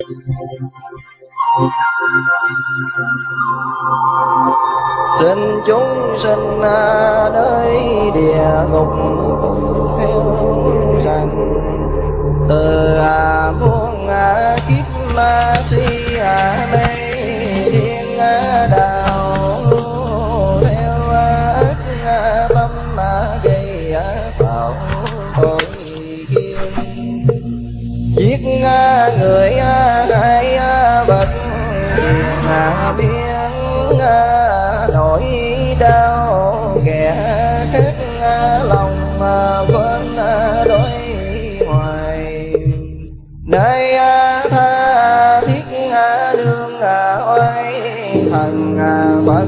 Xin chúng sinh nơi địa ngục theo rằng từ muôn kiếp si mê điên đạo theo ác tâm gây tạo tội kiên, giết người hại vật hiền biến nỗi đau kẻ khác lòng quên đối hoài, nơi tha thiết nương oai thần Phật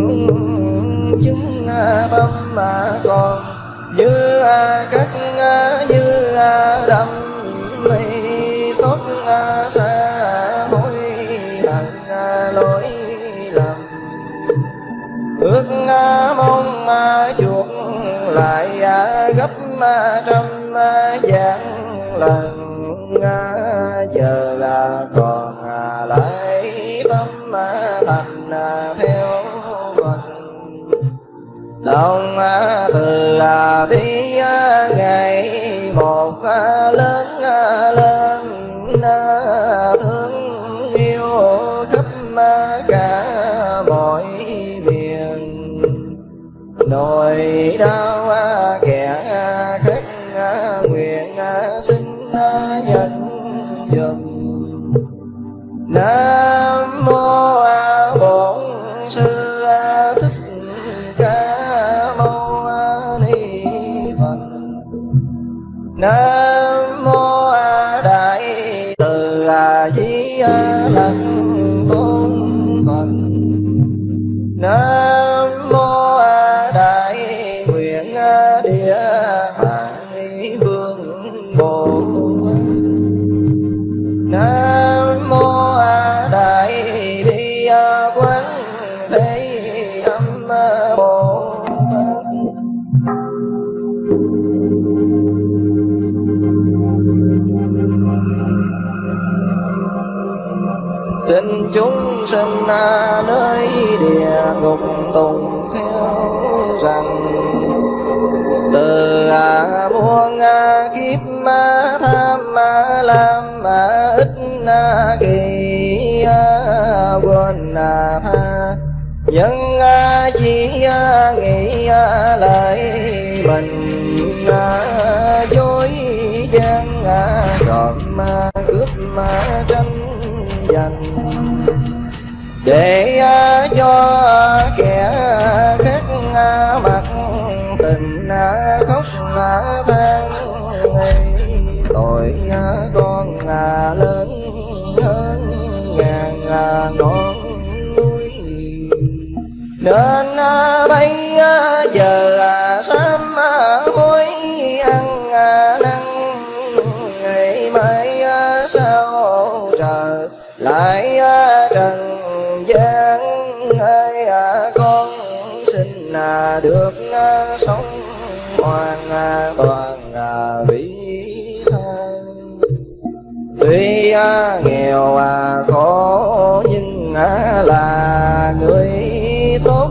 chứng tâm còn như cắt như đâm mi xót xa hối hận lỗi lầm, ước mong chuộc lại gấp trăm vạn lần, giờ là còn lại tâm thành theo Phật. Lòng từ bi ngày một lớn lên, thương yêu khắp cả mọi miền, nỗi đau kẻ khác nguyện xin nhận dùm. Nam mô Bổn Sư Thích Ca Mâu Ni Phật. Nam mô Đại Từ Di Lặc Tôn Phật. Nam mô Đại Nguyện Địa Tạng Vương Bồ Tát. Nam mô Đại Bi Quán Thế Âm Bồ Tát. Xin chúng sinh nơi địa ngục tùng theo rằng từ muôn kiếp tham lam ích kỷ quên tha, nhân chỉ nghĩ lợi mình dối gian trộm cướp tranh giành, để cho kẻ khác mặt tình khóc than, tội con lớn hơn ngàn ngọn núi, nên bây giờ sám hối ăn năn, ngày mai sao trời lại trần gian ơi, con xin được sống hoàn toàn vĩ tha. Tuy nghèo khổ nhưng là người tốt,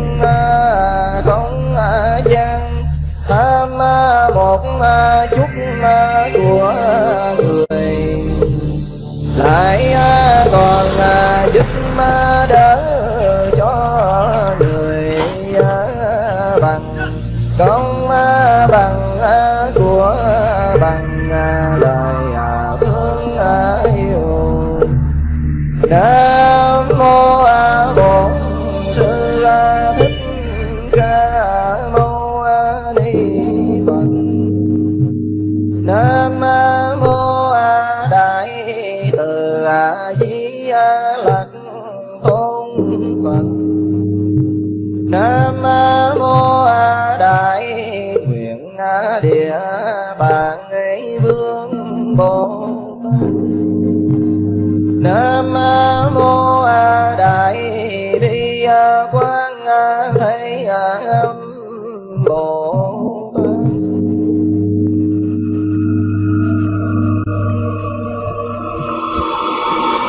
không gian tham một chút của người, lại còn giúp đỡ cho người bằng công bằng của bằng lời thương yêu. Nam mô Bổn Sư Thích Ca Mâu Ni Phật. Nam mô Đại Từ Di Lặc Tôn Phật. Nam mô Đại Nguyện Địa Tạng Vương Bồ Tát. Nam mô Đại Bi Quán Thế Âm Bồ Tát.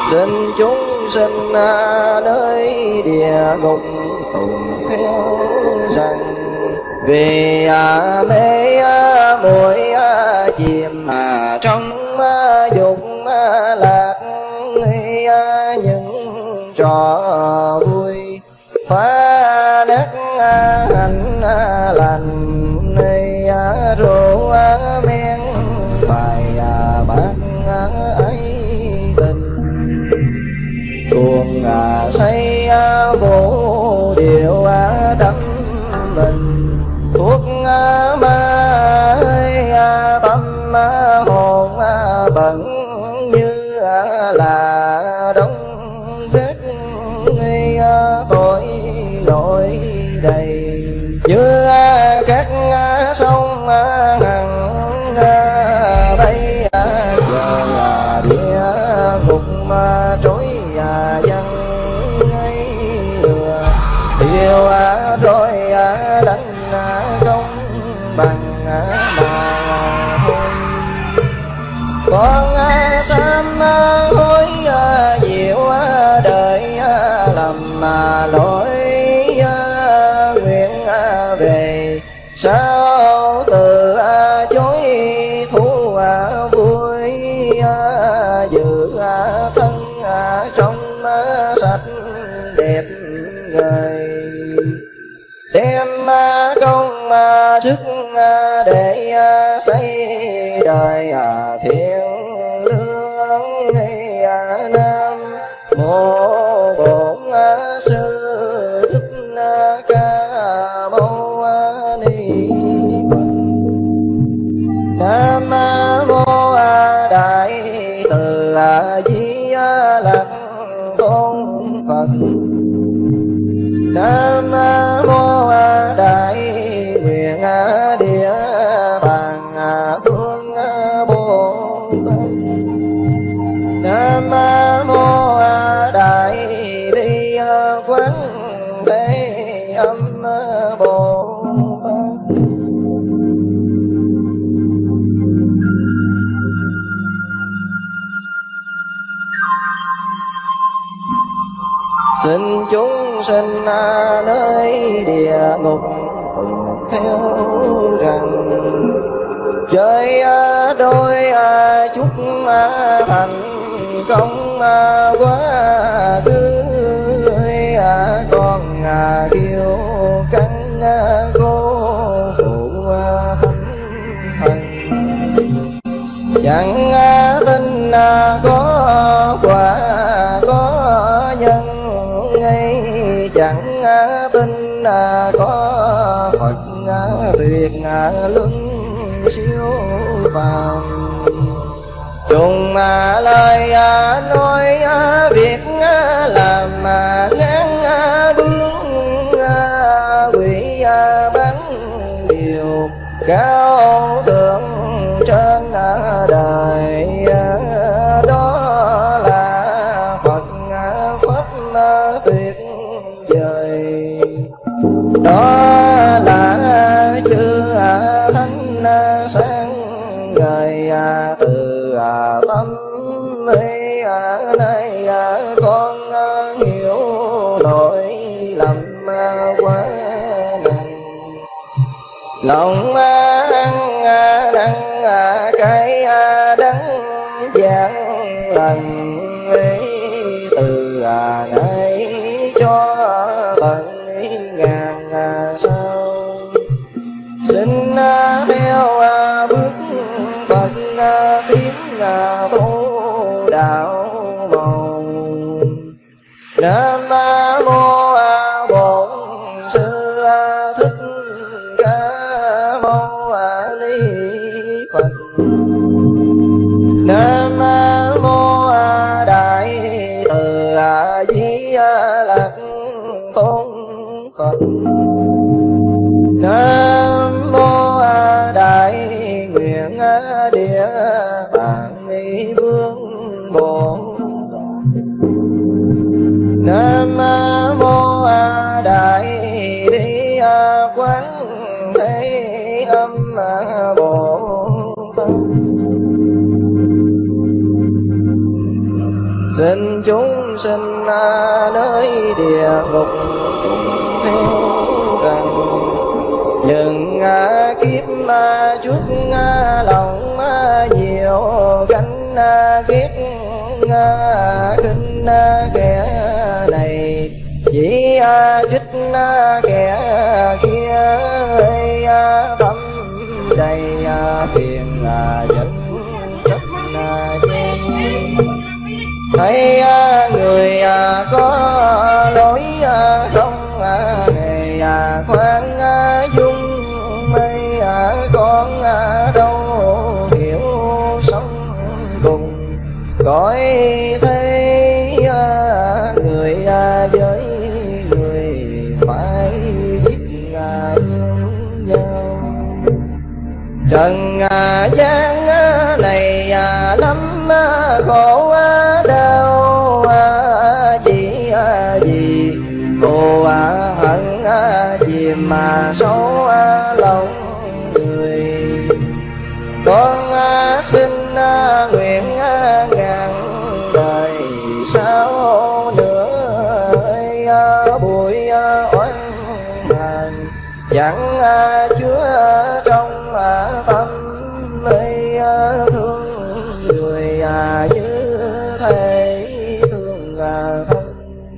xin chúng sinh nơi địa ngục tùng theo rằng vì mê muội chìm trong dục lạc những trò vui phá nát hạnh lành rượu men bài bạc ấy tình cuồng say vũ điệu đắm mình thuốc ma tâm hồn bận như là đống rác tội lỗi đầy như các sông hằng bay giờ địa ngục trối dân ấy lừa điều rồi đánh công bằng mà thôi con sám hối diệu đời lầm lỗi nguyện về sao từ chối thú vui giữ thân trong sạch đẹp người đem công sức để xây đời thiện lương nam mô bổn sư thích ca mâu ni phật. Nam mô đại từ di lặc tôn phật. Nam mô đại nguyện địa tạng vương bồ tát. Nam mô đại bi quán thế âm bồ tát. Xin chúng sinh nơi địa ngục cùng theo rằng chơi đôi chút thành công quá khứ con kêu căng cô phụ thánh thần chẳng tin có quả có nhân chẳng tin có Phật tuyệt luân siêu phàm dùng lời nói việc làm ngán bướng quỷ bán điều cao thượng trên đời đó là Phật pháp tuyệt vời đó là chư thánh sáng ngời từ tâm ấy nay con hiểu lỗi lầm quá nặng lòng ăn năn cái đắng giảng lần ấy từ nay cho tận ngàn sau xin theo bước Phật tiến tu đạo màu. Nam mô bổn sư thích ca mâu ni Phật. Nam mô đại từ di lặc tôn Phật. Nam mô đại nguyện địa tạng vương bồ tát. Nam mô đại bi quán thế âm bồ tát. xin chúng sinh nơi địa ngục tuân theo rằng những kiếp trước lòng nhiều gánh ghét khinh kẻ này chỉ trích kẻ kia tâm đầy phiền dẫn chất chê thấy người có lối không hề khoan dung mây con đâu hiểu sống cùng cõi thế người với người phải biết thương nhau. Trần gian này lắm khổ đau chỉ vì thù hận chìm sâu lòng người. Con xin nguyện ngàn đời sau nữa bụi oán hờn chẳng chứa trong tâm ấy thương người như thể thương thân.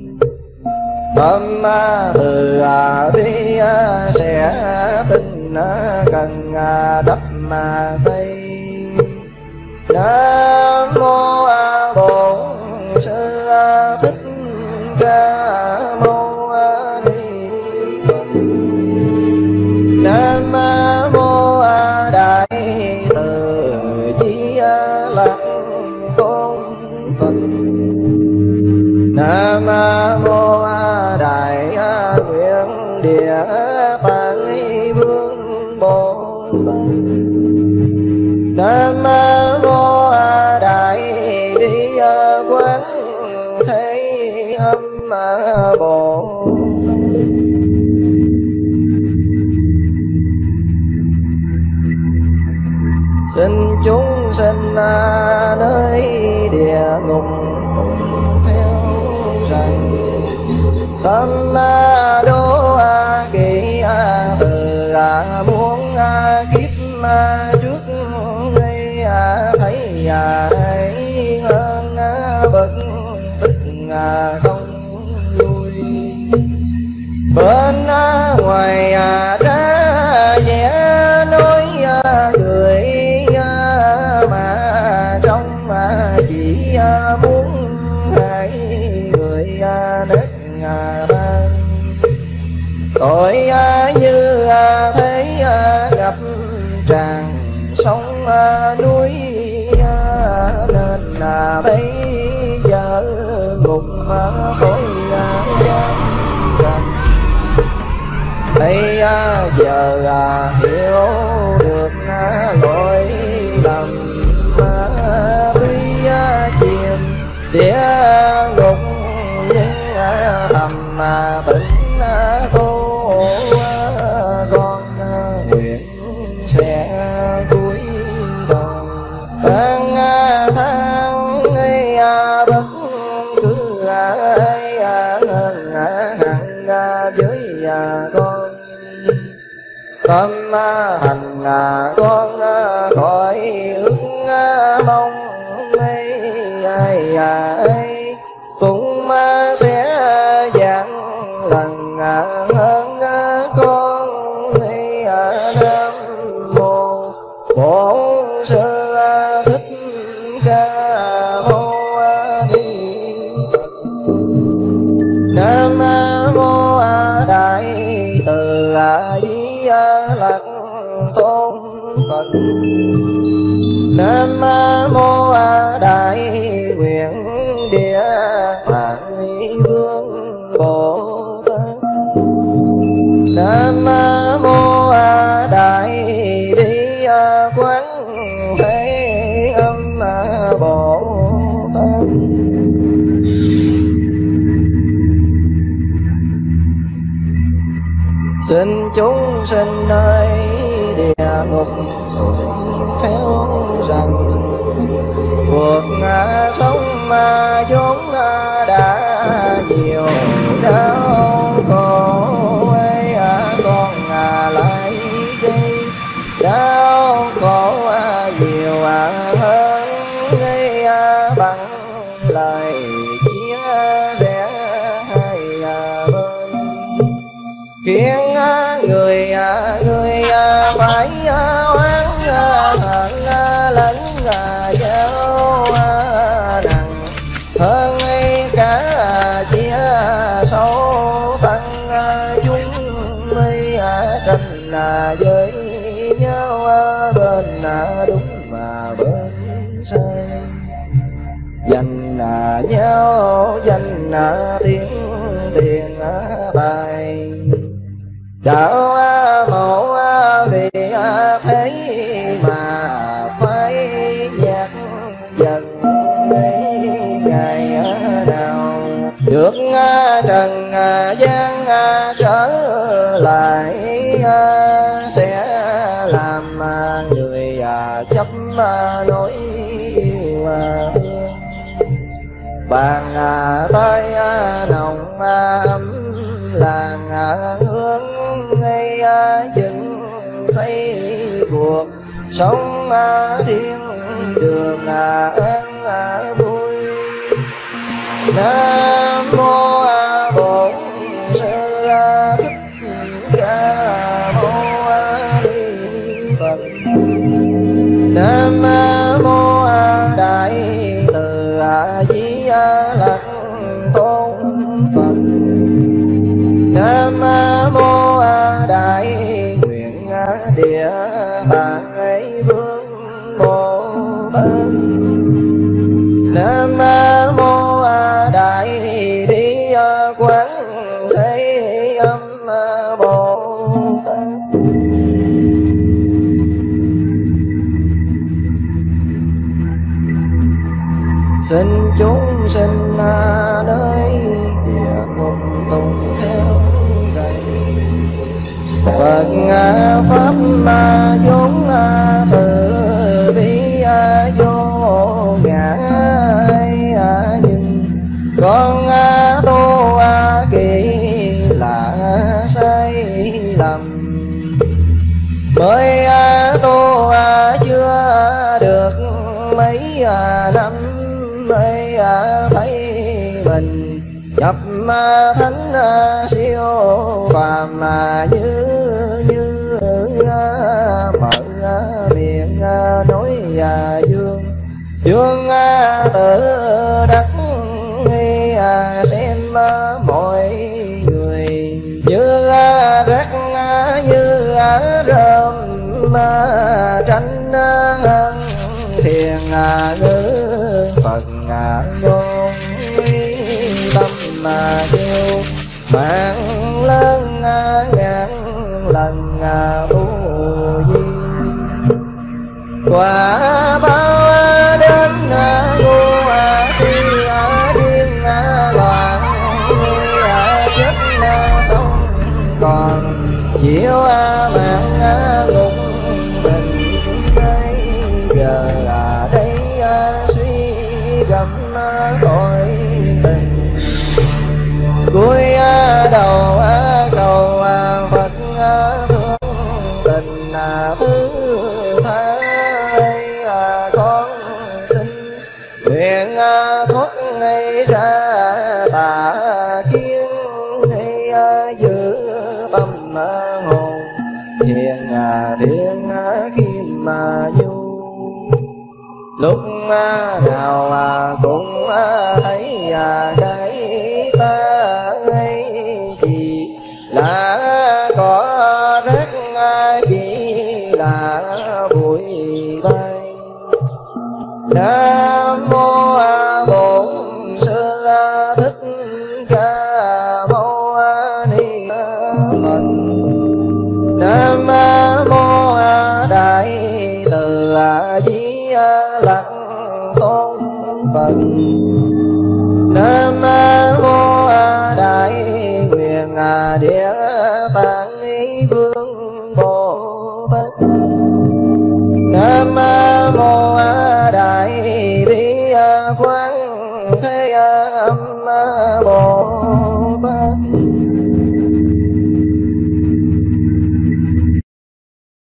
Tâm từ bi sẽ tin cần đắp mà xây. Nam mô Bổn Sư Thích Ca Mâu Ni Phật. Nam mô Đại Từ Di Lặc Tôn Phật. Nam mô Đại Nguyện Địa Tạng Vương Bồ Tát. Nam mô Đại Bi Quán Thế Âm Bồ Tát. Xin chúng sinh nơi địa ngục tuân theo rằng tâm đố kỵ từ muôn kiếp trước đây thấy hay hơn bậc tức không lui. Bên ngoài ra vẻ nói cười mà trong chỉ muốn hai người nết tan. Tội như thế gặp tràn sông núi nên bây giờ ngục tối gian trần. Bây giờ hiểu được lỗi lầm tuy chìm địa ngục nhưng thầm tỉnh tu con nguyện sẽ cúi đầu than than bất cứ ai hận hẳn với con. Tâm hành con khỏi ước mong ai cũng sẽ dạng lần hơn con. Nam mô Bổn Sư Thích Ca Mâu Ni Phật. Nam mô Đại Từ Di Lặc Tôn Phật. Nam mô Đại Nguyện Địa Tạng Vương Bồ Tát. Nam mô Đại Bi Quán Thế Âm Bồ Tát. Xin chúng sinh nơi địa ngục theo rằng cuộc sống vốn đã nhiều đau khổ ấy, con lại gây đau khổ nhiều hơn ấy, bằng lời chia rẽ hai bên, khiến người phải oán hận lẫn nhau nặng hơn cả chia sâu tăng chúng mi tranh với nhau bên đúng và bên sai, dành nhau dành tiếng tiền tài, đạo mẫu vì thế mà phải nhạc dần mấy ngày nào được trần gian trở lại, sẽ làm người chấp nỗi yêu thương, bàn tay nồng ấm làng hương ngay chừng xây cuộc sống thiên đường an vui. Nam mô Bổn Sư Thích Ca Mâu Ni Phật. Nam mô Đại Từ Di Lặc Tôn Phật. Nam mô Đại Nguyện Địa Tạng Vương Bồ Tát. Nam mô Đại Bi Quán Thế Âm Bồ Tát. Xin chúng sinh nơi địa ngục tùng theo đây, Phật Pháp vốn từ bi vô ngã, nhưng con tu kỳ là sai lầm, mới tu chưa được mấy năm mới thấy mình nhập thánh siêu phàm như mở miệng nói dương dương tự đắc xem mọi người như rác như rơm tranh hơn thiền ngữ Phật ngôn tâm kêu mạng lớn ngàn lần tu di, quả báo đến ngu si điên loạn chết sống còn chịu mạng ngục mình bây giờ đây suy gầm tội tình, cúi đầu cầu Phật thương tình thứ tha, con xin nguyện thoát ngay ra tà kiến, giữ tâm hồn thiền thiện khiêm nhu, lúc nào cũng thấy cái ta ấy chỉ là có rác, chỉ là bụi bay. Nam mô Bổn Sư Thích Ca Mâu Ni Phật. Nam mô Đại Từ Di Lặc Tôn Phật. Nam mô Đại Nguyện Địa Tạng Vương Bồ Tát. Nam mô Đại Bi Quán Nam Mô Tát.